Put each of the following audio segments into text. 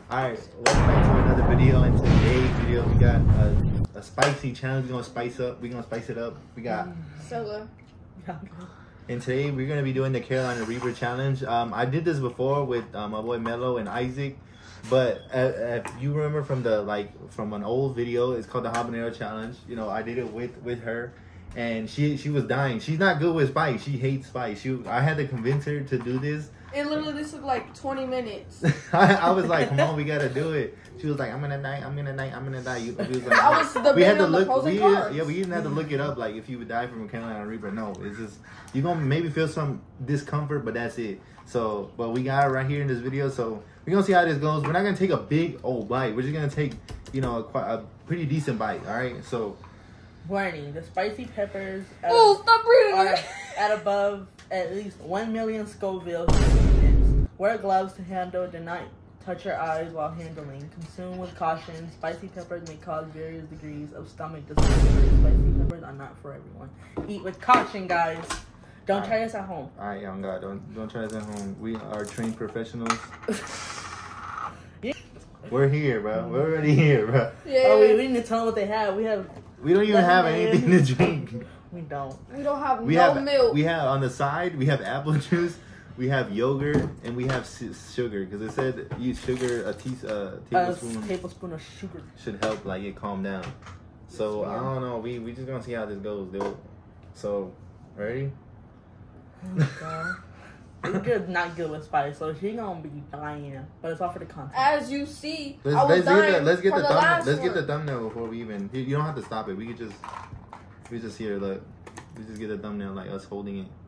Alright, welcome back to another video. In today's video, we got a spicy challenge. We're gonna spice it up. We got Solo. And today we're gonna be doing the Carolina Reaper challenge. I did this before with my boy Mello and Isaac, but if you remember from an old video, it's called the Habanero challenge. You know, I did it with her, and she was dying. She's not good with spice. She hates spice. I had to convince her to do this. It literally took like 20 minutes. I was like, come on, we gotta do it. She was like, I'm gonna die. We was like, I was debating we had to on the look. pros and cons. We even had to look it up. Like, if you would die from a Carolina Reaper, no, it's just you're gonna maybe feel some discomfort, but that's it. So, but we got it right here in this video. So we're gonna see how this goes. We're not gonna take a big old bite. We're just gonna take, you know, a pretty decent bite. All right. So, warning: the spicy peppers Stop breathing! are at above at least 1 million Scoville. Wear gloves to handle. Do not touch your eyes while handling. Consume with caution. Spicy peppers may cause various degrees of stomach discomfort. Spicy peppers are not for everyone. Eat with caution, guys. Don't try this at home. all right, young God, don't try this at home. We are trained professionals. Yeah. We're here, bro. We're already here, bro. Yeah. Oh, we need to tell them what they have. We We don't even have lemonade. anything to drink. We don't. We don't have We no have milk. We have on the side. We have apple juice. We have yogurt, and we have sugar, because it said use sugar, a tablespoon of sugar. should help like it calm down. So I don't know. We just gonna see how this goes, dude. So ready? Oh, God. We're good, not good with spice, so she gonna be dying. But it's all for the content. As you see, Let's get the thumbnail. Let's get the one. thumbnail before we even. You don't have to stop it. We just here. Look, we just get the thumbnail like us holding it.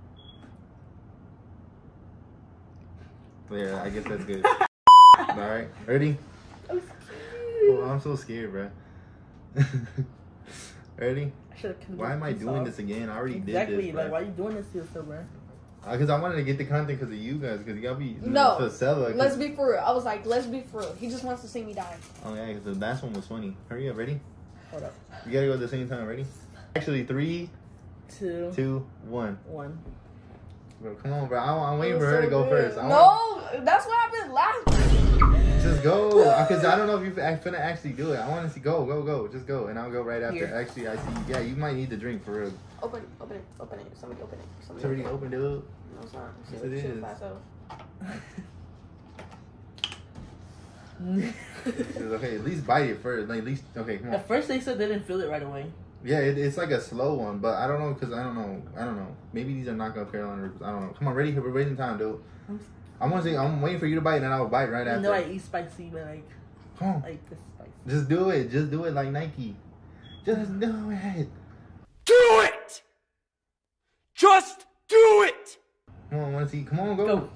Yeah, I guess that's good. All right, ready? I'm Oh, I'm so scared, bro. Ready? Why am I doing this again? I already did this. Exactly. Bro. Like, why are you doing this to yourself, bro? Because I wanted to get the content because of you guys. Because y'all be No, for Sella. let's be for real. I was like, let's be for real. He just wants to see me die. Oh yeah, because the last one was funny. Hurry up, ready? Hold up. You gotta go at the same time. Ready? Actually, 3, 2, 2, 1. 1. Bro, come on, bro. I'm waiting It for was her to so go good. first. No, that's why I've been laughing. Just go, because I don't know if you're finna actually do it. I want to see. Go. Just go, and I'll go right after. Here. Actually, I see. Yeah, you might need the drink for real. Open it. Somebody open it. It's already open, dude. No, it's not. Yes, it is. Okay, at least bite it first. Like, at least, okay, come on. At first, they said they didn't feel it right away. Yeah, it's like a slow one, but I don't know, because I don't know. Maybe these are knockoff Carolina Reapers. I don't know. Come on, ready? We're wasting time, dude. I'm waiting for you to bite, and then I'll bite right after. You know I eat spicy, but like, Come on. like this spicy. Just do it. Just do it like Nike. Just do it. Do it! Just do it! Come on, I want to see. Come on, go.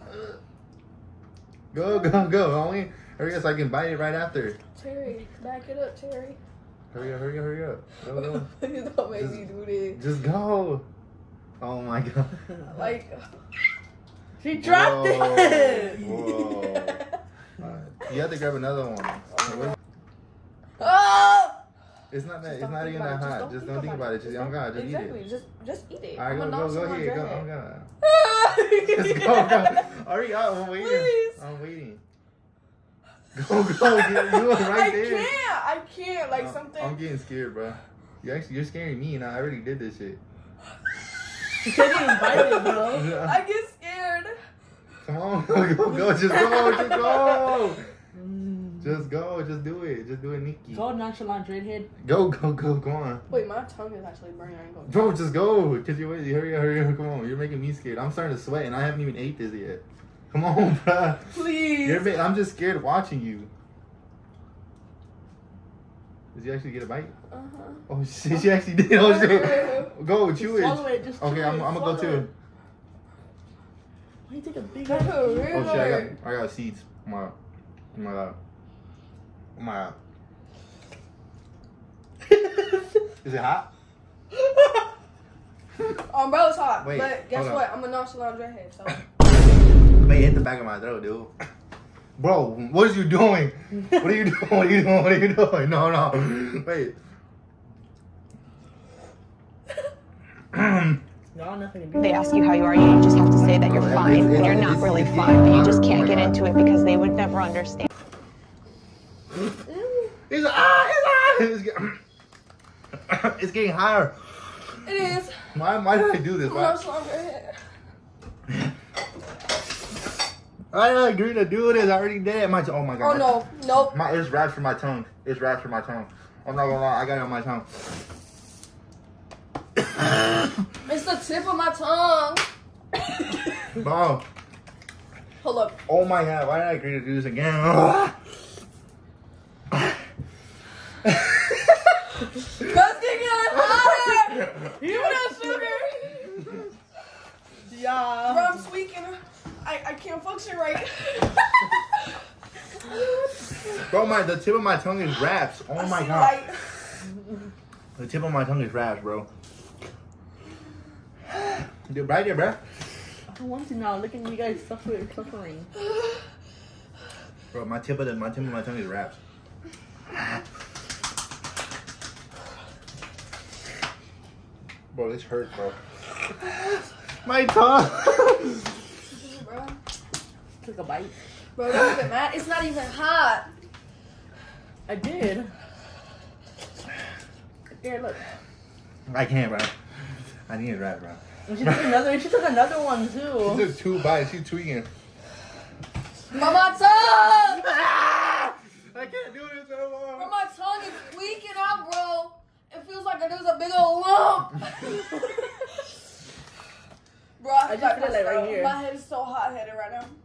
Go. Hurry up so I can bite it right after. Terry, back it up, Terry. Hurry up. Go. Please don't make me do this. Just go. Oh my God. Like, She dropped it! Whoa. You have to grab another one. oh! It's not that. Just It's don't not think even about that it. hot. Just don't think about it. Just, oh God, just exactly. eat it. Just eat it. All right, I'm go here. Go. Oh God. Just Just go. Hurry up. I'm waiting. Please. I'm waiting. Go. You were right there. I can't. Like something. I'm getting scared, bro. You're scaring me, and I already did this shit. She couldn't even bite it, bro. I get scared. Come on, go. Just go. Just go. Just do it. Just do it, Nikki. Go nonchalant dreadhead. Go. Come on. Wait, my tongue is actually burning. I ain't gonna. Bro, just go. Cause you hurry up. Come on. You're making me scared. I'm starting to sweat, and I haven't even ate this yet. Come on, bro. Please. I'm just scared watching you. Did you actually get a bite? Oh, she actually did. Oh, shit. Go, chew it. Swallow it. Just Okay, chew I'm it. gonna go Swallow too. it. Why you take a big Oh, ass really? Oh shit, I got seeds. Oh my God. Is it hot? Bro, it's hot. Wait, but guess hold what? I'm a nonchalant dreadhead. So. Wait, hit the back of my throat, dude. Bro, what are you doing? What are you doing? No. Wait. Y'all nothing to do. They ask you how you are, you just have to say that you're fine when you're not really fine, but you just can't get into it because they would never understand. It's getting higher. It is. Why did I do this? Why? Much longer ahead. I didn't agree to do this. I already did it. Oh my god. Oh no. Nope. It's wraps for my tongue. It's wraps for my tongue. I'm not gonna lie. I got it on my tongue. It's the tip of my tongue. Bro. Hold up. Oh my god. Why did I agree to do this again? Let's get hotter. Give me that sugar. Yeah. Bro, I'm tweaking. I can't function right. Bro, the tip of my tongue is wraps. Oh my god. Light. The tip of my tongue is wraps, bro. Dude, right there, bro. I want to now. Look at you guys suffering. Bro, my tip of my tongue is wraps. Bro, this hurts, bro. My tongue. Bro. Took a bite. Bro, don't get mad. It's not even hot. I did. Here, look. I can't, bro. I need a wrap, bro. And she took another one She too. took 2 bites. She's tweaking. My tongue! I can't do this no Bro, more. my tongue is tweaking out, bro. It feels like there's a big old lump. Bro, I just feel it right here. My head is so hot-headed right now.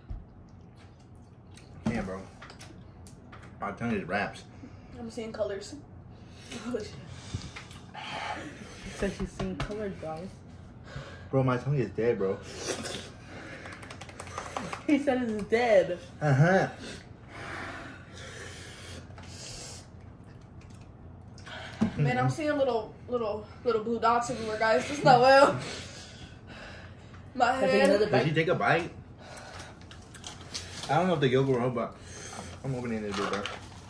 Yeah, bro. My tongue is wraps. I'm seeing colors. Oh, shit. She said she's seeing colors, guys. Bro, my tongue is dead, bro. He said it's dead. Uh-huh. Man, I'm seeing little blue dots everywhere, guys. It's not well. My I think another head. Did she bite. take a bite? I don't know if the yolk will help, but I'm opening this door, bro.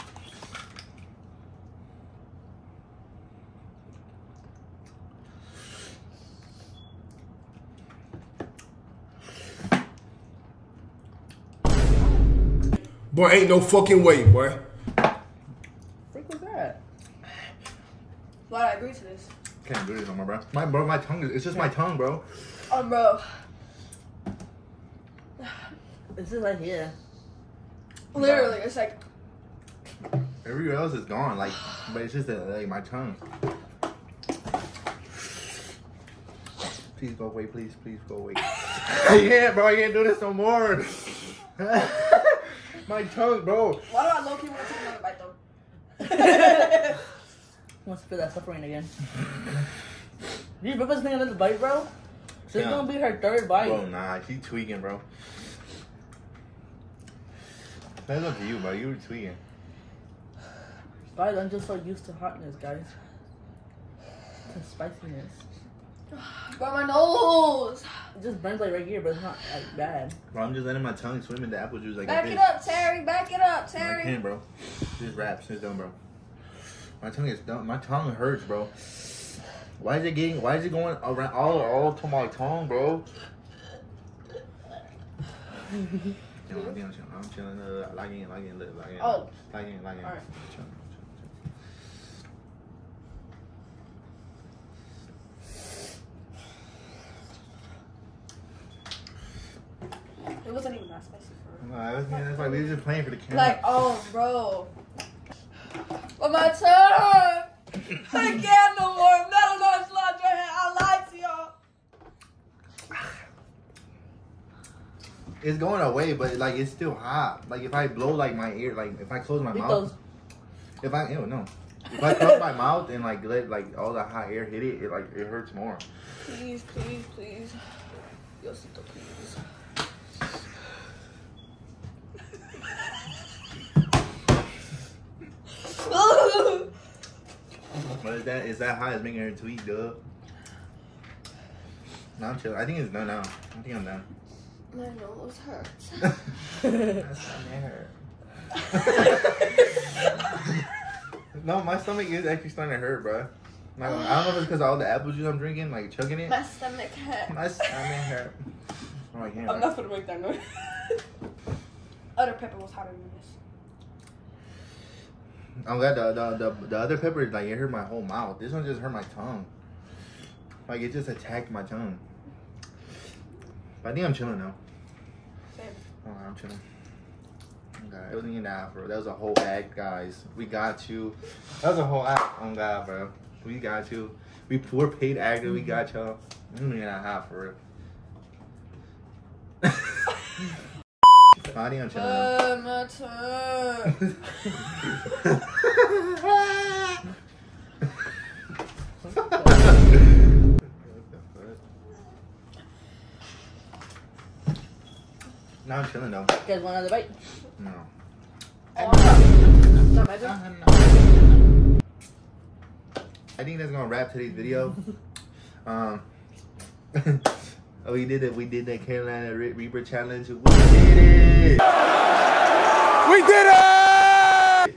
Boy, ain't no fucking way, boy. Freak was that? Why did I agree to this? Can't do this no more, bro. My tongue is, it's just my tongue, bro. Bro. This is right here. Literally, it's like, Everywhere else is gone, like, but it's just like my tongue. Please go away, please go away. I can't, bro. I can't do this no more. My tongue, bro. why do I low-key want to take another bite, though? Wants to feel that suffering again. Did you purpose take another bite, bro? This is Yeah. gonna be her third bite. Bro, nah, she tweaking, bro. That's up to you, bro. You were tweaking. Guys, I'm just so used to hotness, guys. To spiciness. Bro, my nose. It just burns like right here, but it's not like bad. Bro, I'm just letting my tongue swim in the apple juice like Back this. it up, Terry. Back it up, I Terry. can't, bro. This wraps. It's done, bro. My tongue is done. My tongue hurts, bro. Why is it going around all to my tongue, bro? I'm chilling. Like in. Oh. Like in. Alright. Chilling. It wasn't even that spicy for real. Nah, that's why we were just playing for the camera. Like, oh, bro. But my tongue. I can't no more. I'm not allowed to slide your head. I lied to y'all. It's going away, but like it's still hot. Like if I blow like my ear, like if I close my mouth, if I close my mouth and like let like all the hot air hit it, it hurts more. Please. Diosito, please. But is that hot? It's making her tweak, duh. No, I'm chilling. I think it's done now. I think I'm done. My nose hurts. That's hurt. No, my stomach is actually starting to hurt, bro. I don't know if it's because of all the apple juice I'm drinking, like chugging it. My stomach hurts. My stomach hurt. Oh, I can't. I'm not gonna make that noise. Other pepper was hotter than this. I'm glad the other pepper, like, it hurt my whole mouth. This one just hurt my tongue. Like, it just attacked my tongue. But I think I'm chilling now. Same. Oh, I'm chilling. Okay, it wasn't even that, bro. That was a whole act, guys. We got you. That was a whole act. Oh, God, bro. We got you. We're paid actors. We got y'all. It wasn't even that hot, for real. I think I'm chilling now. My turn. Now I'm chilling though. You guys want another bite? No. Not my turn. I think that's gonna wrap today's video. We did it. We did the Carolina Reaper challenge. We did it. We did it!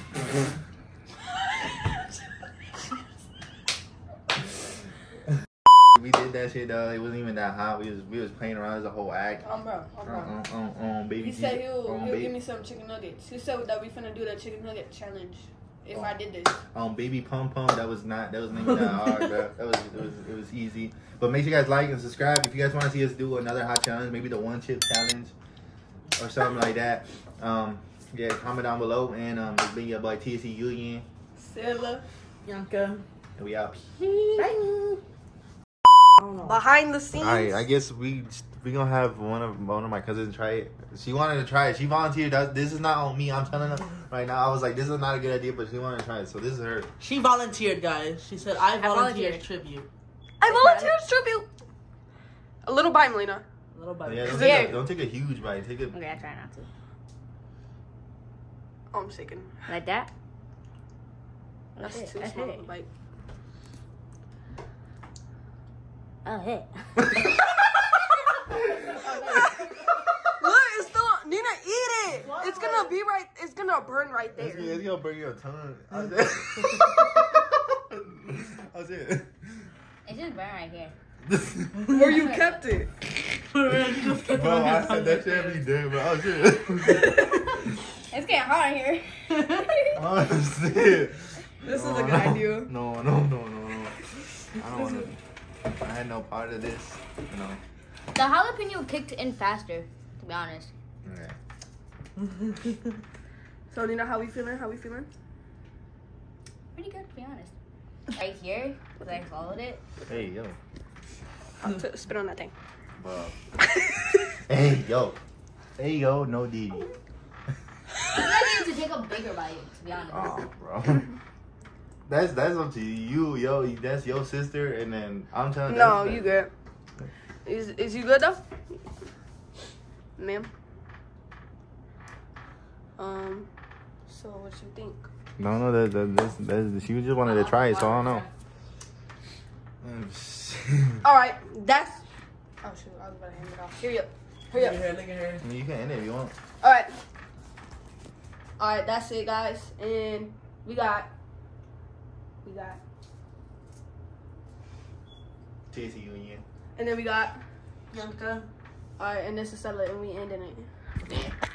We did that shit though. It wasn't even that hot. We was playing around as a whole act. Bro. Baby. He said he'll baby, give me some chicken nuggets. He said that we finna do the chicken nugget challenge if I did this. Baby pum pum. That wasn't even that hard, bro. It was easy. But make sure you guys like and subscribe if you guys want to see us do another hot challenge, maybe the one chip challenge or something like that. Yeah, comment down below, and it's been your boy TSC Union. Silla. Bianca. And we out. Bye. Behind the scenes. Alright, I guess we gonna have one of my cousins try it. She wanted to try it. She volunteered. This is not on me. I'm telling her right now. I was like, this is not a good idea, but she wanted to try it. So this is her. She volunteered, guys. She said, I volunteer as tribute. I volunteer as tribute. A little bite, Melina. A little bite. Yeah, don't take a huge bite. Take a. Okay, I try not to. Oh, I'm sicking. Like that? That's Okay, too that's small it. of a bite. Oh, hey. Look, it's still. Nina, eat it. It's gonna be right. It's gonna burn right there. It's gonna burn your tongue. I said. It just burned right here. Where you kept it? Bro, I said that shit be dead, bro. Oh shit. It's getting hot in here. Oh shit. This is a good idea. No. I don't want to. I had no part of this. No. The jalapeno kicked in faster, to be honest. Okay. So, Nina, how we feeling? Pretty good, to be honest. Right here, because I swallowed it. Hey yo. Spit on that thing. Bro. Hey yo. No Didi. I need to take a bigger bite, to be honest. Oh, bro. That's up to you, yo. That's your sister, and then I'm telling you. No, you good. Is you good though, ma'am? So what you think? No, that's she just wanted to try it, so I don't know. All right, that's. Oh shoot, I was about to hand it off. Hurry up. Look at her. I mean, you can end it if you want. All right, that's it, guys, and we got. TSC Union. And then we got. Bianca. All right, and this is Stella, and we ending it.